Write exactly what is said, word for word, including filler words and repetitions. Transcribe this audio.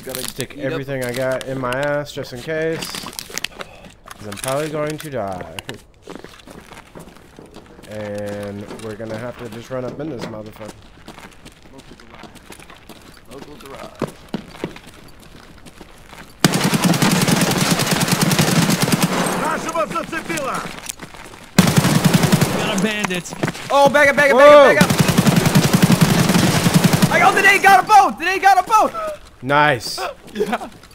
Stick everything I got in my ass just in case. Because I'm probably going to die. And we're going to have to just run up in this motherfucker. Local garage. Нашего зацепило! Got a bandit. Oh, back up, back up, Whoa. back up, back up! I got the day got a boat! The day got a boat! Nice. Yeah.